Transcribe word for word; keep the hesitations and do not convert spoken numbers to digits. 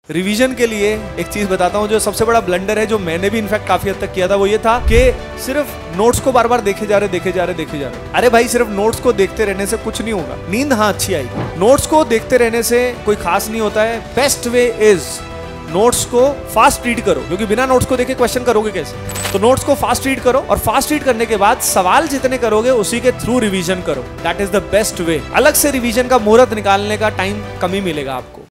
Revision के लिए एक चीज बताता हूँ, जो सबसे बड़ा ब्लंडर है, जो मैंने भी इनफैक्ट काफी हद तक किया था, वो ये था कि सिर्फ नोट्स को बार बार देखे जा रहे देखे जा रहे देखे जा रहे अरे भाई, सिर्फ नोट्स को देखते रहने से कुछ नहीं होगा। नींद हाँ अच्छी आएगी, नोट्स को देखते रहने से कोई खास नहीं होता है। बेस्ट वे इज नोट्स को फास्ट रीड करो, क्योंकि बिना नोट्स को देखे क्वेश्चन करोगे कैसे। तो नोट्स को फास्ट रीड करो, और फास्ट रीड करने के बाद सवाल जितने करोगे उसी के थ्रू रिवीजन करो। That is the best way. अलग से रिवीजन का मुहूर्त निकालने का टाइम कम ही मिलेगा आपको।